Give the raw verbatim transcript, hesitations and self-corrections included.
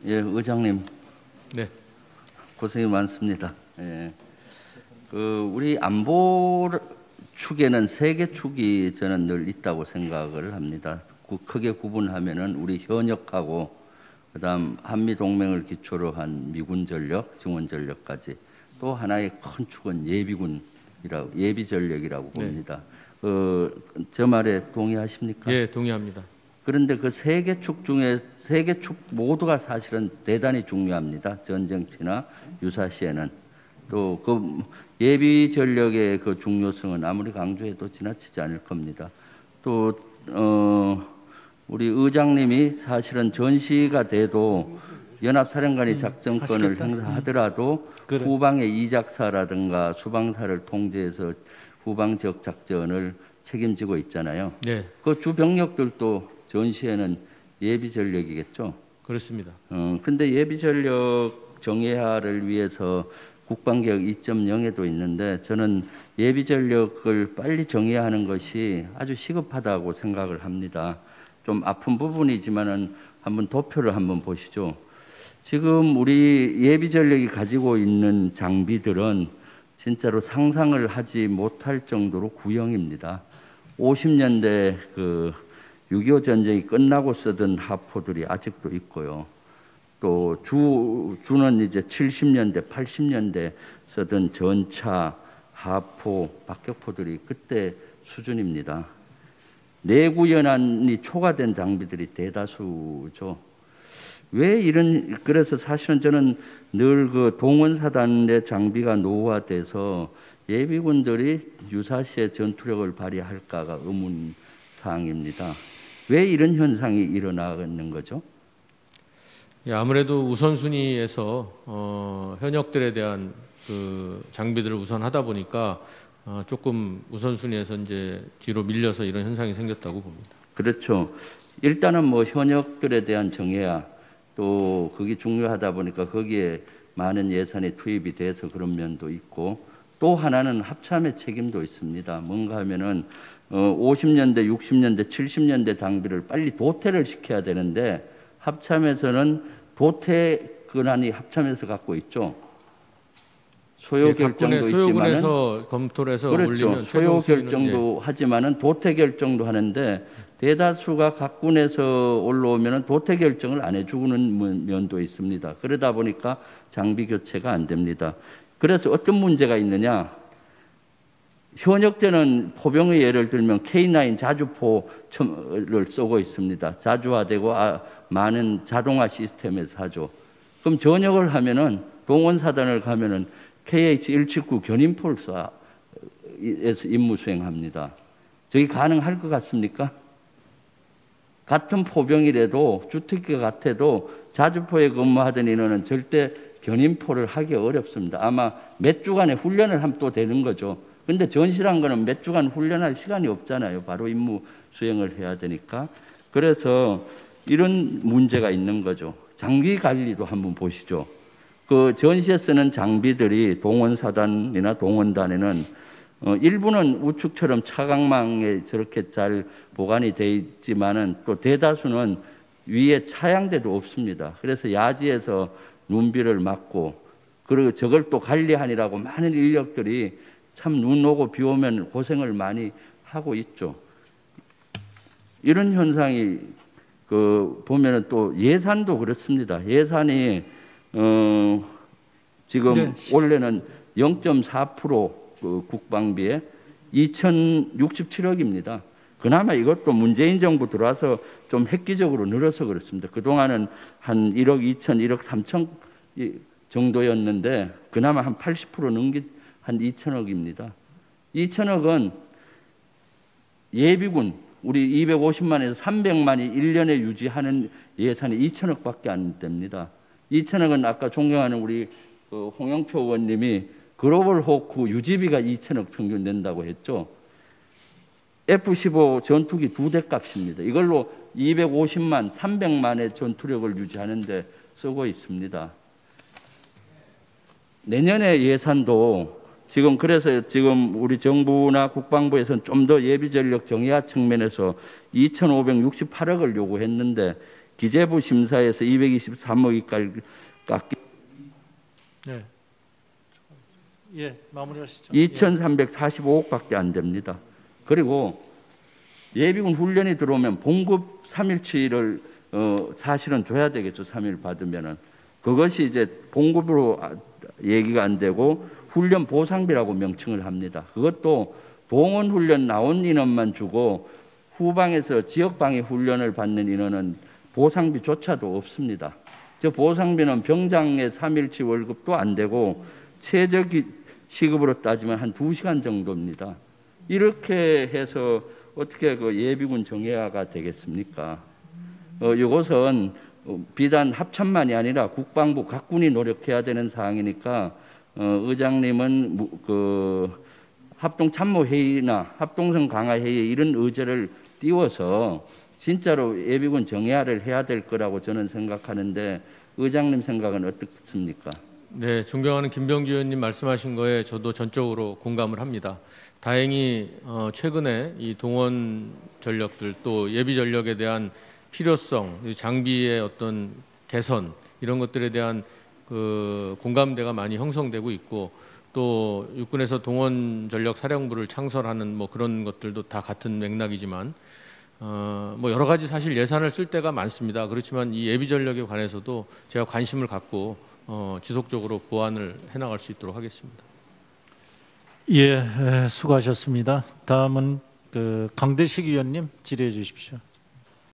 예, 의장님. 네. 고생이 많습니다. 예. 그 우리 안보 축에는 세 개 축이 저는 늘 있다고 생각을 합니다. 크게 구분하면은 우리 현역하고 그다음 한미 동맹을 기초로 한 미군 전력, 증원 전력까지 또 하나의 큰 축은 예비군이라고 예비 전력이라고 봅니다. 네. 어, 저 말에 동의하십니까? 예, 동의합니다. 그런데 그 세 개 축 중에 세 개 축 모두가 사실은 대단히 중요합니다. 전쟁치나 유사시에는 또 그 예비 전력의 그 중요성은 아무리 강조해도 지나치지 않을 겁니다. 또 어, 우리 의장님이 사실은 전시가 돼도 연합사령관이 작전권을 음, 행사하더라도 그래. 후방의 이작사라든가 수방사를 통제해서 후방 지역 작전을 책임지고 있잖아요. 네. 그 주 병력들도 전시에는 예비 전력이겠죠. 그렇습니다. 어, 근데 예비 전력 정예화를 위해서 국방개혁 이 점 영에도 있는데 저는 예비 전력을 빨리 정예하는 것이 아주 시급하다고 생각을 합니다. 좀 아픈 부분이지만은 한번 도표를 한번 보시죠. 지금 우리 예비 전력이 가지고 있는 장비들은 진짜로 상상을 하지 못할 정도로 구형입니다. 오십 년대 그 육이오 전쟁이 끝나고 쓰던 하포들이 아직도 있고요. 또 주, 주는 이제 칠십 년대, 팔십 년대 쓰던 전차, 하포, 박격포들이 그때 수준입니다. 내구연한이 초과된 장비들이 대다수죠. 왜 이런, 그래서 사실은 저는 늘 그 동원사단의 장비가 노후화돼서 예비군들이 유사시에 전투력을 발휘할까가 의문사항입니다. 왜 이런 현상이 일어나는 거죠? 예, 아무래도 우선순위에서 어, 현역들에 대한 그 장비들을 우선 하다 보니까 어, 조금 우선순위에서 이제 뒤로 밀려서 이런 현상이 생겼다고 봅니다. 그렇죠. 일단은 뭐 현역들에 대한 정예야 또 그게 중요하다 보니까 거기에 많은 예산이 투입이 돼서 그런 면도 있고 또 하나는 합참의 책임도 있습니다. 뭔가 하면은 어, 오십 년대, 육십 년대, 칠십 년대 장비를 빨리 도태를 시켜야 되는데 합참에서는 도태 권한이 합참에서 갖고 있죠. 소요 예, 결정도 있지만은 소요군에서 검토를 해서 그렇죠. 올리면 소요 결정도 예. 하지만은 도태 결정도 하는데 대다수가 각군에서 올라오면은 도태 결정을 안 해주는 면도 있습니다. 그러다 보니까 장비 교체가 안 됩니다. 그래서 어떤 문제가 있느냐? 현역 때는 포병의 예를 들면 케이 나인 자주포를 쏘고 있습니다. 자주화되고 아, 많은 자동화 시스템에서 하죠. 그럼 전역을 하면은 동원사단을 가면은 케이에이치 일칠구 견인포를 쏴에서 임무 수행합니다. 저게 가능할 것 같습니까? 같은 포병이라도 주특기 같아도 자주포에 근무하던 인원은 절대 견인포를 하기 어렵습니다. 아마 몇 주간의 훈련을 하면 또 되는 거죠. 근데 전시란 거는 몇 주간 훈련할 시간이 없잖아요. 바로 임무 수행을 해야 되니까. 그래서 이런 문제가 있는 거죠. 장비 관리도 한번 보시죠. 그 전시에 쓰는 장비들이 동원사단이나 동원단에는 어, 일부는 우측처럼 차광망에 저렇게 잘 보관이 돼 있지만은 또 대다수는 위에 차양대도 없습니다. 그래서 야지에서 눈비를 맞고 그리고 저걸 또 관리하느라고 많은 인력들이 참 눈 오고 비 오면 고생을 많이 하고 있죠. 이런 현상이 그 보면은 또 예산도 그렇습니다. 예산이 어 지금 네. 올해는 영 점 사 퍼센트 그 국방비에 이천육십칠억입니다. 그나마 이것도 문재인 정부 들어와서 좀 획기적으로 늘어서 그렇습니다. 그동안은 한 일억 이천, 일억 삼천 정도였는데 그나마 한 팔십 퍼센트 넘긴 한 이천억입니다. 이천억은 예비군 우리 이백오십만에서 삼백만이 일 년에 유지하는 예산이 이천억밖에 안 됩니다. 이천억은 아까 존경하는 우리 홍영표 의원님이 글로벌 호크 유지비가 이천억 평균 낸다고 했죠. 에프 십오 전투기 두 대 값입니다. 이걸로 이백오십만, 삼백만의 전투력을 유지하는데 쓰고 있습니다. 내년에 예산도 지금 그래서 지금 우리 정부나 국방부에서는 좀 더 예비 전력 정예화 측면에서 이천오백육십팔억을 요구했는데 기재부 심사에서 이백이십삼억이 깎기 네. 예, 마무리하시죠. 이천삼백사십오억밖에 안 됩니다. 그리고 예비군 훈련이 들어오면 봉급 삼일치를 어, 사실은 줘야 되겠죠. 삼 일 받으면은 그것이 이제 봉급으로 얘기가 안 되고 훈련 보상비라고 명칭을 합니다. 그것도 동원 훈련 나온 인원만 주고 후방에서 지역방위 훈련을 받는 인원은 보상비조차도 없습니다. 저 보상비는 병장의 삼일치 월급도 안 되고 최저 시급으로 따지면 한 두 시간 정도입니다. 이렇게 해서 어떻게 그 예비군 정예화가 되겠습니까? 어, 이것은 비단 합참만이 아니라 국방부 각군이 노력해야 되는 사항이니까 어, 의장님은 그 합동참모회의나 합동성 강화회의 이런 의제를 띄워서 진짜로 예비군 정예화를 해야 될 거라고 저는 생각하는데 의장님 생각은 어떻습니까? 네, 존경하는 김병주 의원님 말씀하신 거에 저도 전적으로 공감을 합니다. 다행히 어, 최근에 이 동원 전력들 또 예비 전력에 대한 필요성, 장비의 어떤 개선 이런 것들에 대한 그 공감대가 많이 형성되고 있고 또 육군에서 동원 전력 사령부를 창설하는 뭐 그런 것들도 다 같은 맥락이지만 어, 뭐 여러 가지 사실 예산을 쓸 때가 많습니다. 그렇지만 이 예비 전력에 관해서도 제가 관심을 갖고 어, 지속적으로 보완을 해나갈 수 있도록 하겠습니다. 예, 수고하셨습니다. 다음은 그 강대식 의원님 질의해 주십시오.